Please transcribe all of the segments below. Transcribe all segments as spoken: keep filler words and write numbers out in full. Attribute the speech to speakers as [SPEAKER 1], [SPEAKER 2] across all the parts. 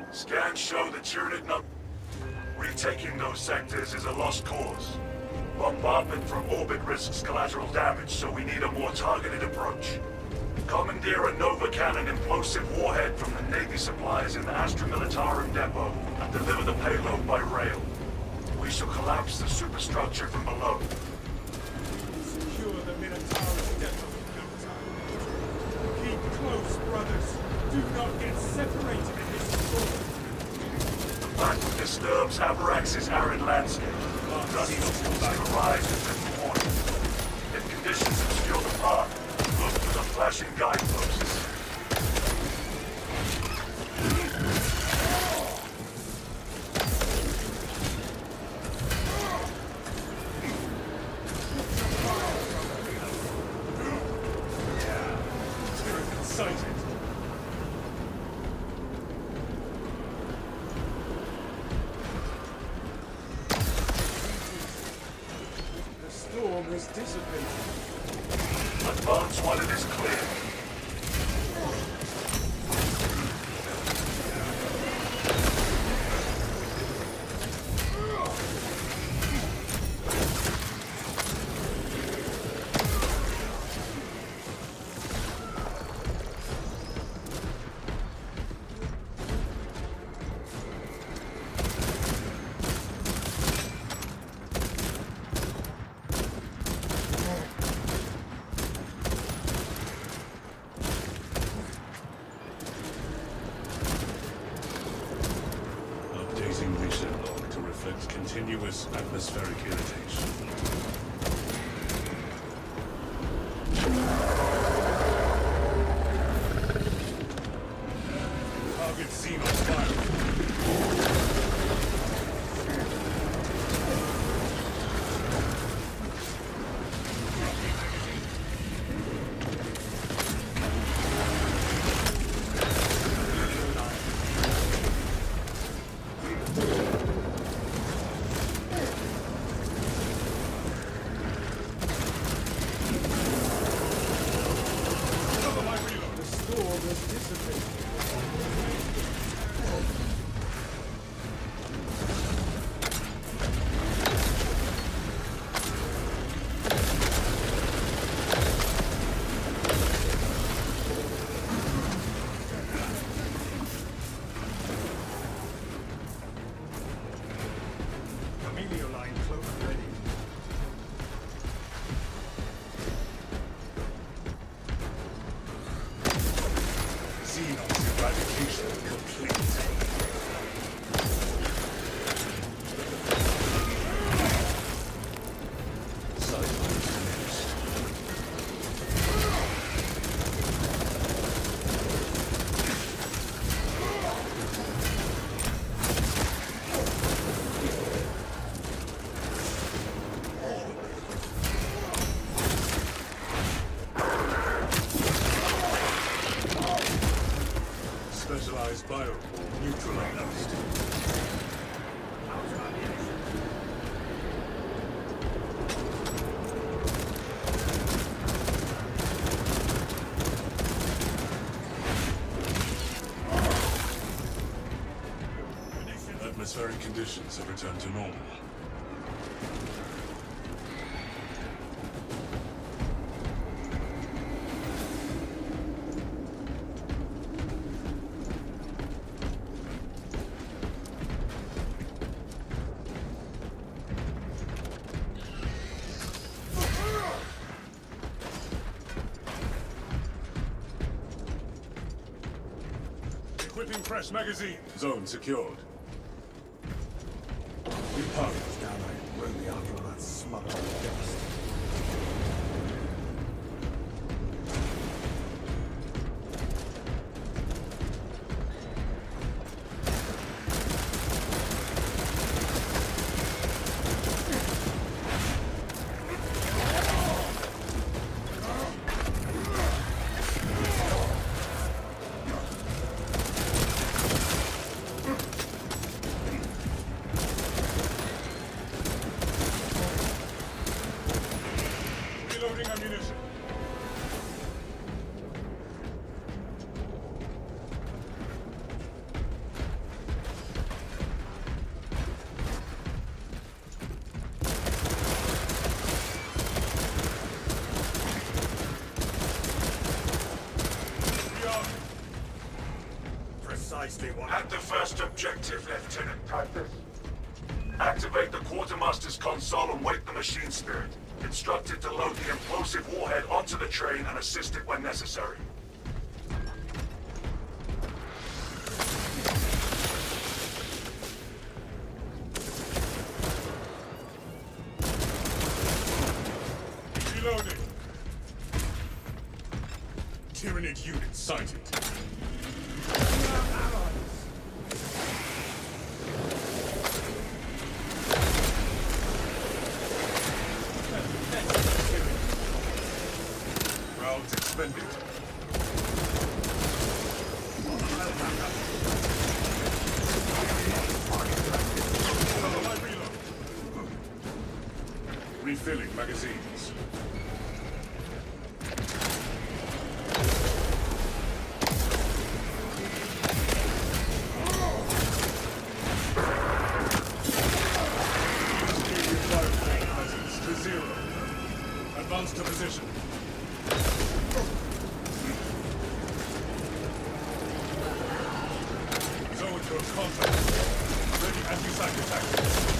[SPEAKER 1] Scans show the Tyranid number. Retaking those sectors is a lost cause. Bombardment from orbit risks collateral damage, so we need a more targeted approach. Commandeer a Nova Cannon implosive warhead from the Navy supplies in the Astra Militarum depot and deliver the payload by rail. We shall collapse the superstructure from below.
[SPEAKER 2] Secure the Militarum depot, Captain. Keep close, brothers. Do not get separated in this storm.
[SPEAKER 1] The battle disturbs Avarax's arid landscape. Dust seems to rise within morning. If conditions obscure the path, look for the flashing guideposts.
[SPEAKER 2] Tyranid sighted. The storm has dissipated.
[SPEAKER 1] Advance while it is clear.
[SPEAKER 3] Updating reset log to reflect continuous atmospheric irritation. Target seen on fire.
[SPEAKER 2] The storm has dissipated. Amelia line cloak ready.
[SPEAKER 3] Xenon's eradication complete. Sightlines diminished. Specialized biopore neutralized. Atmospheric conditions have returned to normal. Equipping fresh magazine. Zone secured. Repug.
[SPEAKER 2] Down I roam me after all that smothered dust. Precisely what...
[SPEAKER 1] At the first objective, Lieutenant Titus. Activate the Quartermaster's console and wake the machine spirit. Instruct it to load the implosive warhead onto the train and assist it when necessary.
[SPEAKER 2] Reloading. Tyranid unit sighted. We are allies.
[SPEAKER 3] Rounds expended. Refilling magazines. Presence to zero. Advance to position. Zone to contact. Ready anti-psych attack.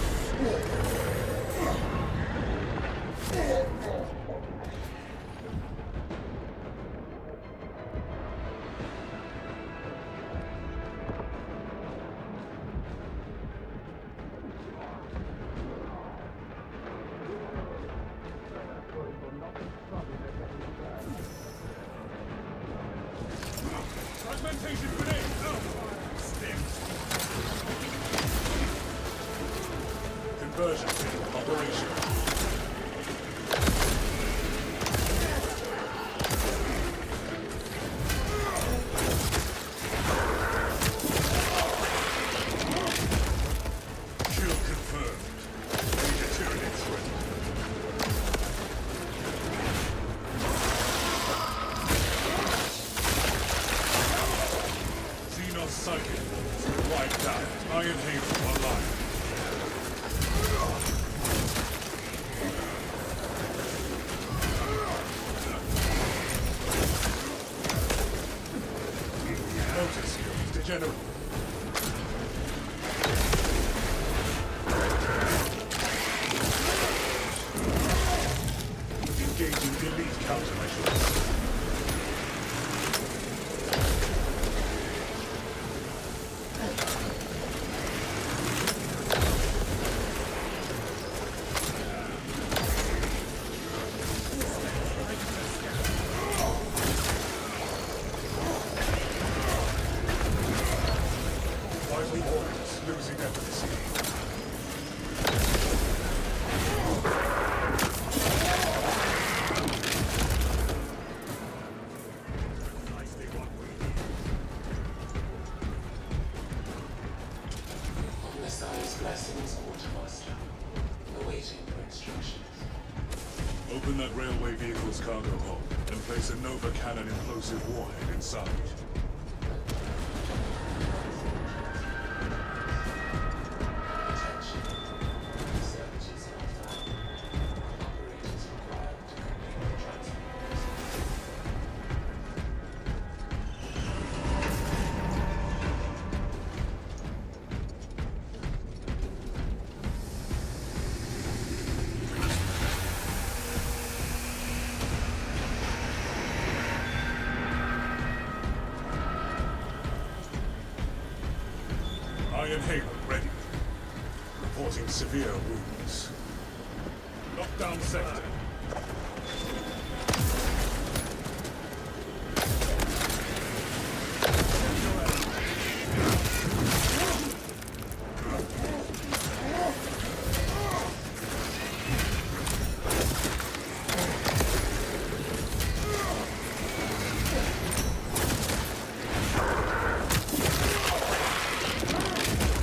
[SPEAKER 3] Fragmentation grenade! Oh. Sticks. Conversion field operational. Kill confirmed. Major Tyranid threat. Xenos Psychic. Wiped out. Iron Haven online. Motor skills degenerate. Engaging elite countermeasures. Widely orders losing efficacy.
[SPEAKER 2] Precisely what we need.
[SPEAKER 4] Messiah's blessings, Quartermaster. Awaiting your instructions.
[SPEAKER 3] Open that railway vehicle's cargo hold and place a Nova Cannon implosive warhead inside.
[SPEAKER 4] Attention. Researchers are found. Operators required to complete the transfer.
[SPEAKER 3] Iron Haven ready. Reporting severe wounds. Lockdown sector.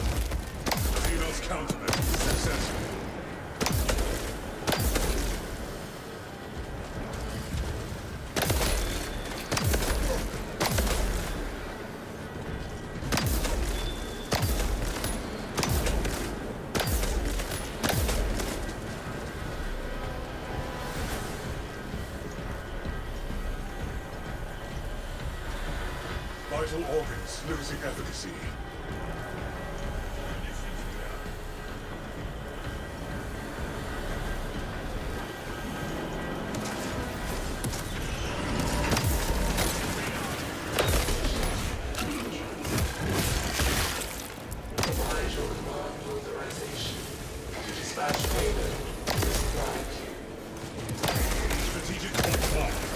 [SPEAKER 3] Xenos countermeasures successful. Vital organs losing efficacy.
[SPEAKER 4] Provide your command authorization to dispatch payload to the supply queue.
[SPEAKER 3] Strategic point locked.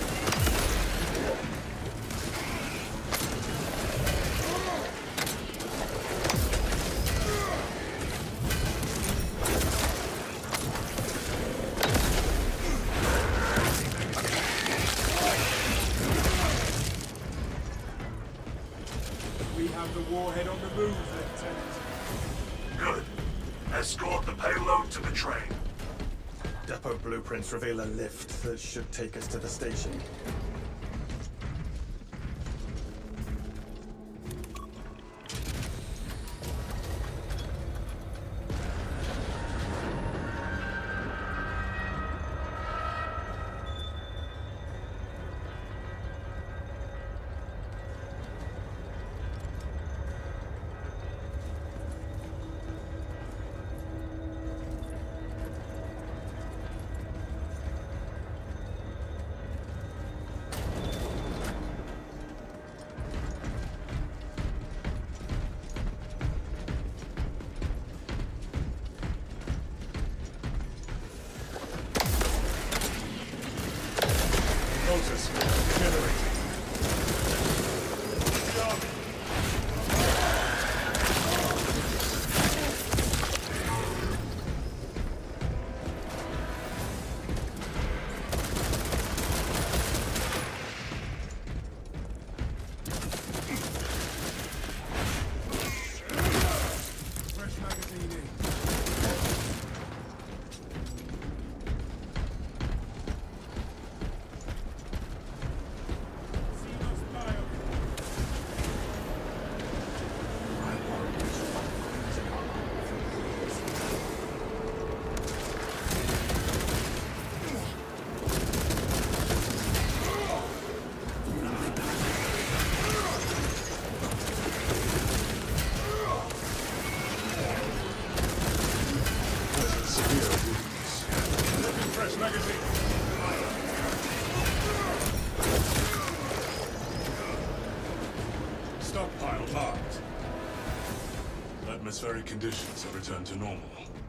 [SPEAKER 2] We have the warhead on the move, Lieutenant.
[SPEAKER 1] Good. Escort the payload to the train.
[SPEAKER 5] Depot blueprints reveal a lift that should take us to the station.
[SPEAKER 3] Motors generating.
[SPEAKER 2] Fresh magazine in. Xenos bio.
[SPEAKER 3] Severe wounds. Fresh magazine. Stockpile marked. Atmospheric conditions have returned to normal.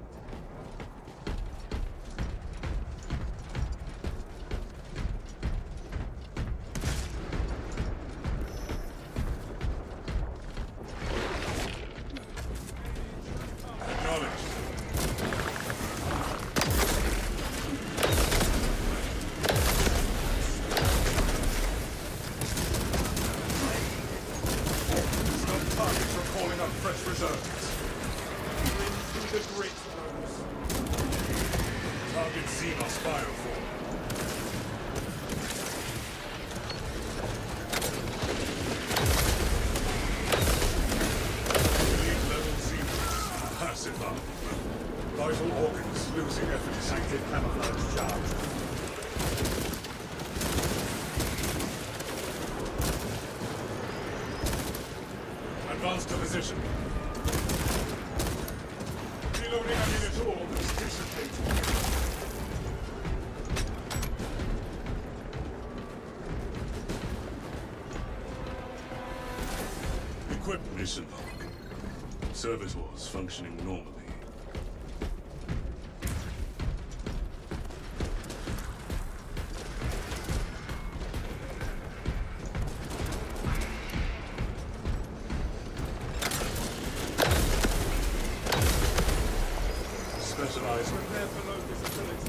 [SPEAKER 3] Acknowledged. Stop targets from calling up fresh reserves.
[SPEAKER 2] Through the grit zones.
[SPEAKER 3] Target Xenos bioform. Elite level Xenos. Passive up. Vital organs losing efficacy.
[SPEAKER 5] Active camouflage charge.
[SPEAKER 3] Advance to position. Reloading ammunition. Organs dissipated. Equipped mission log. Service was functioning normally. Specialized.
[SPEAKER 2] Prepare for low visibility.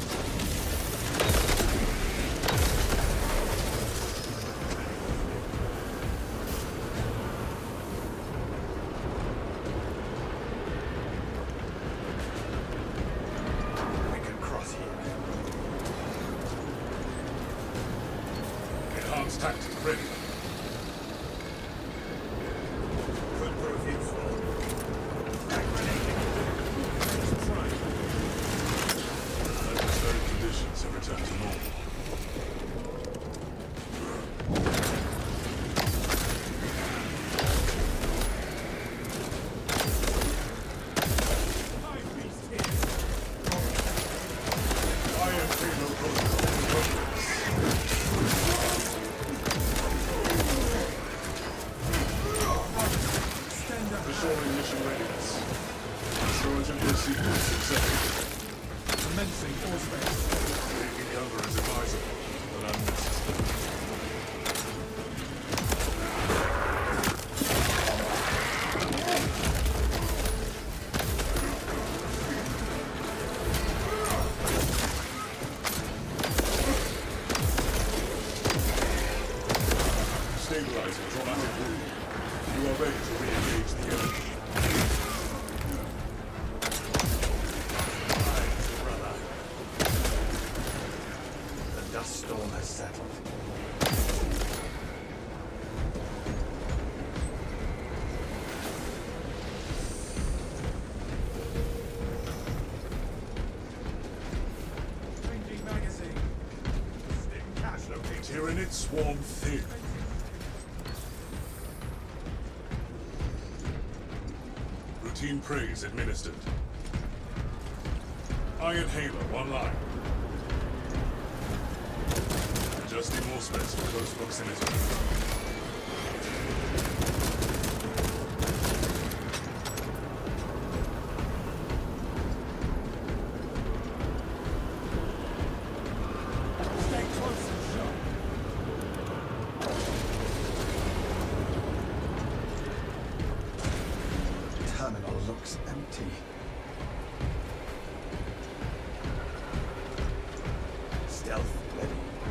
[SPEAKER 5] We can cross here.
[SPEAKER 3] Enhanced tactic ready.
[SPEAKER 5] Could prove useful.
[SPEAKER 3] Atmospheric conditions have returned to normal. Restoring mission readiness. Storage and sequence accepted.
[SPEAKER 2] Commencing all space.
[SPEAKER 3] Taking cover is advisable, but unnecessary. Stabilizing traumatic wound. You are ready to re-engage the enemy.
[SPEAKER 5] The dust storm has settled.
[SPEAKER 2] Changing magazine.
[SPEAKER 5] Stim cache located.
[SPEAKER 3] Tyranid swarm thin. Routine praise administered. Iron Halo online. Adjusting more space for close proximity.
[SPEAKER 2] Stay close and sharp.
[SPEAKER 5] Terminal looks empty. Stealth ready.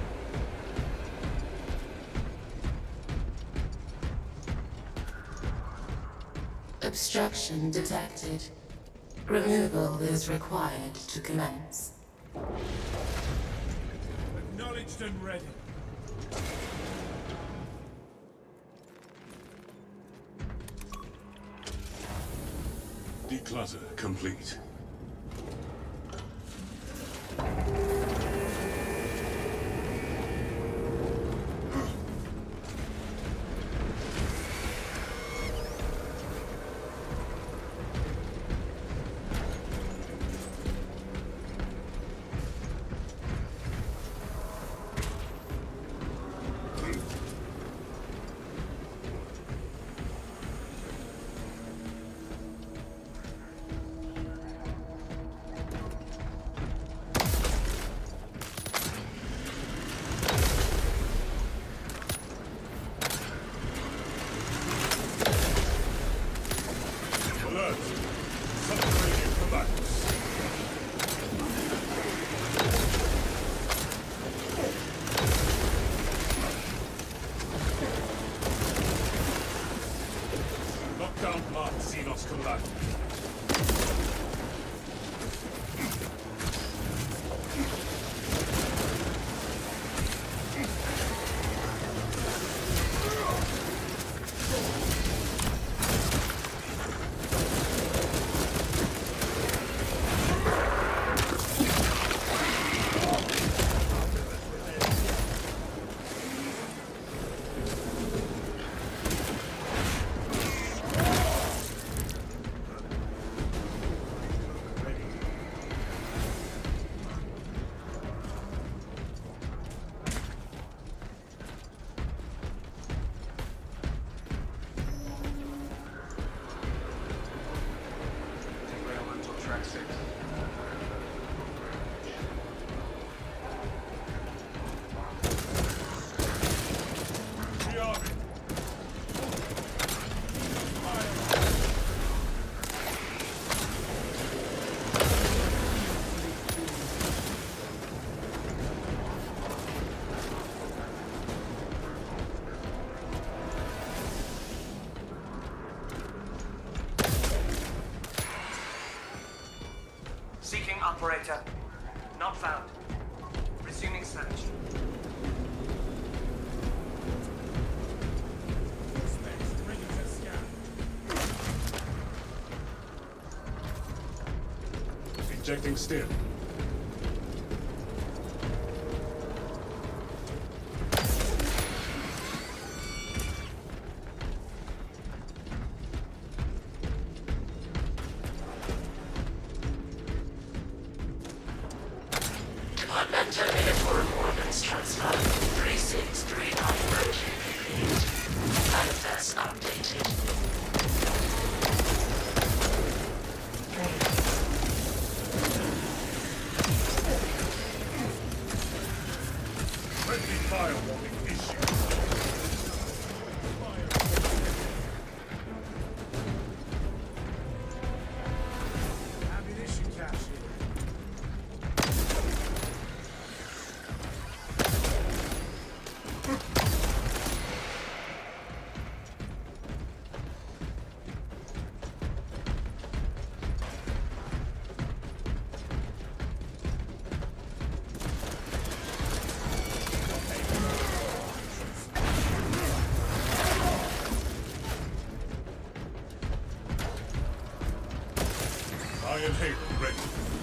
[SPEAKER 6] Obstruction detected. Removal is required to commence.
[SPEAKER 2] Acknowledged and ready.
[SPEAKER 3] Declutter complete. Alert! Subterranean combatants. Lockdown marked Xenos combatant.
[SPEAKER 7] Seeking operator. Not found. Resuming search.
[SPEAKER 2] Space. Ready to scan.
[SPEAKER 3] Injecting stim.
[SPEAKER 6] Departmental Uniform Ordnance Transfer three six three nine. Manifest updated.
[SPEAKER 3] Iron Halo ready.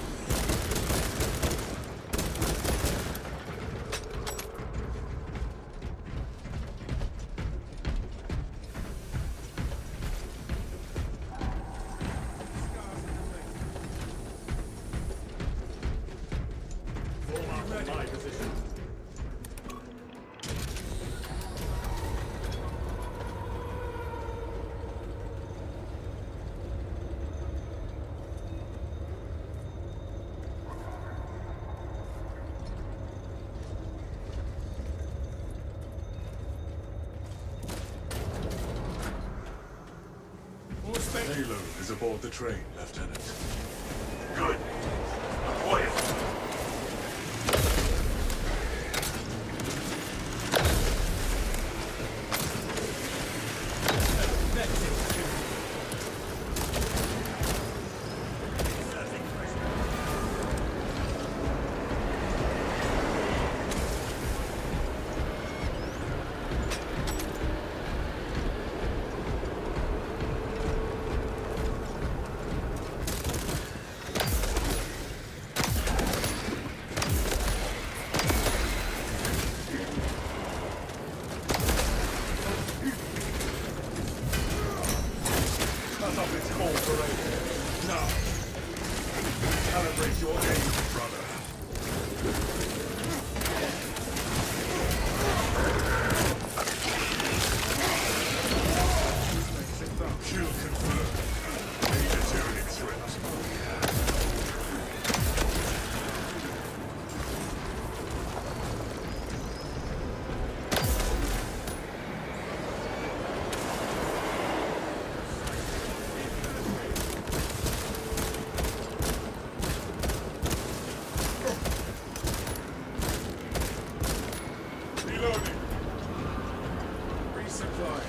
[SPEAKER 3] Payload is aboard the train, Lieutenant.
[SPEAKER 1] Good. Deploy it.
[SPEAKER 3] Calibrate your aim, brother. Kill confirmed. Major Tyranid threat. Reloading.
[SPEAKER 2] Resupply.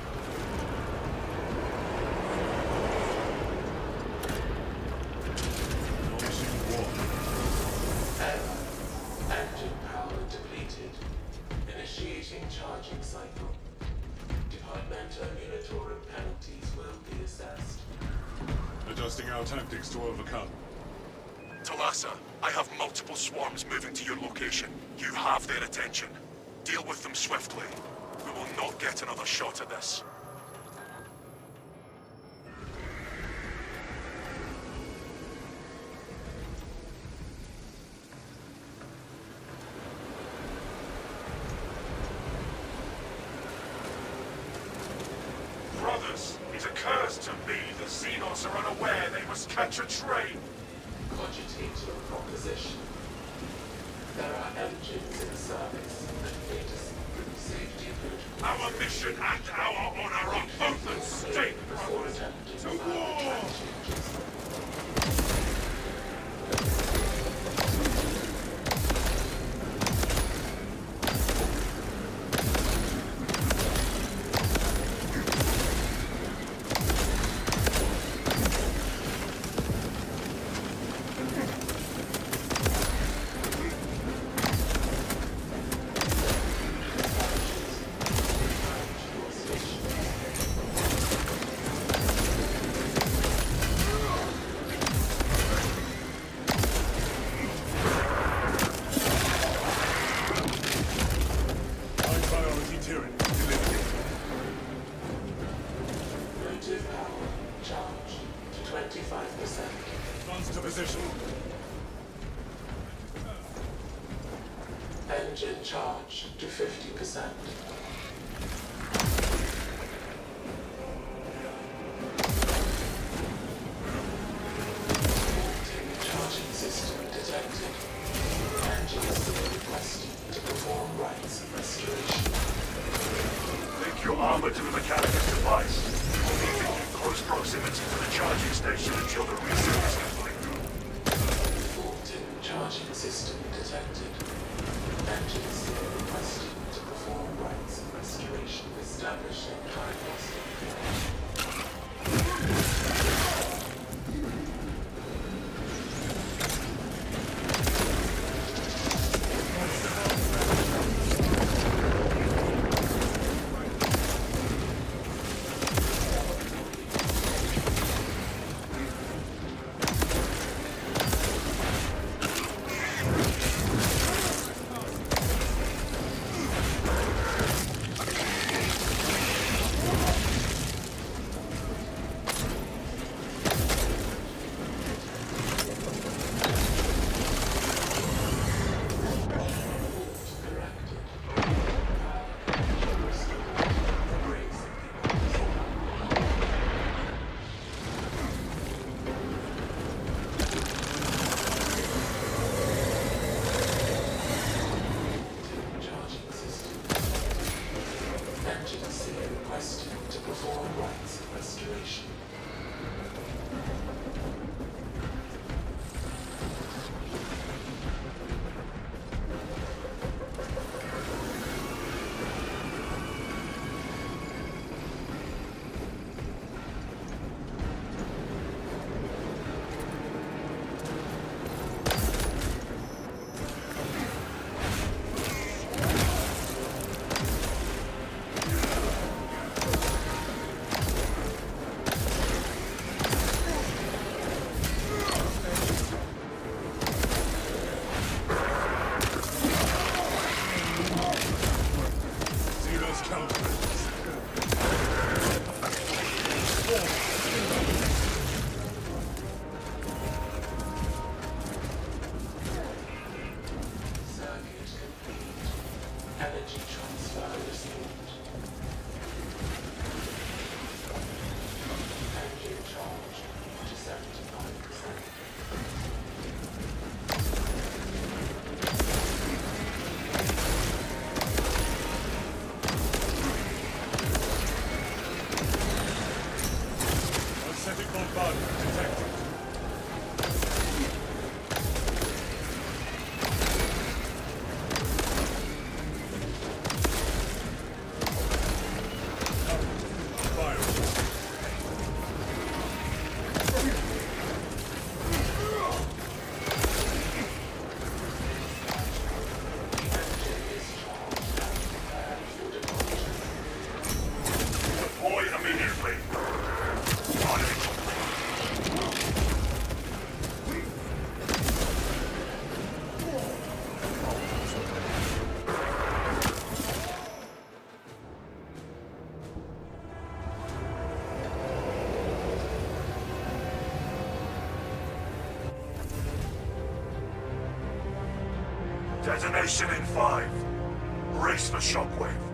[SPEAKER 3] Launching war.
[SPEAKER 4] Error. Engine power depleted. Initiating charging cycle. Departmental Munitorum penalties will be assessed.
[SPEAKER 3] Adjusting our tactics to overcome.
[SPEAKER 1] Talassa, I have multiple swarms moving to your location. You have their attention. Deal with them swiftly. We will not get another shot at this. Brothers, it occurs to me the Xenos are unaware they must catch a train.
[SPEAKER 4] Cogitate your proposition. There are engines in service and data safety protocols.
[SPEAKER 1] Our mission and our honor are both at stake,
[SPEAKER 4] Before
[SPEAKER 1] brothers.
[SPEAKER 4] attempting
[SPEAKER 1] To
[SPEAKER 4] further
[SPEAKER 1] war!
[SPEAKER 4] track changes.
[SPEAKER 3] High priority Tyranid delivered.
[SPEAKER 4] Motive power charged to twenty-five percent.
[SPEAKER 3] Advance to position.
[SPEAKER 4] Engine charge to fifty percent. Charging system detected. Engine still requesting to perform rites of restoration.
[SPEAKER 1] Link your armor to the Mechanicus device. We'll need to keep close proximity to the charging station until the reset is complete.
[SPEAKER 4] Fault in charging system detected. Engine still requesting to perform rites of restoration. Establishing diagnostic.
[SPEAKER 3] Synthetic bombardment detected.
[SPEAKER 1] Deploy immediately. On it. Detonation in five. Brace for shockwave.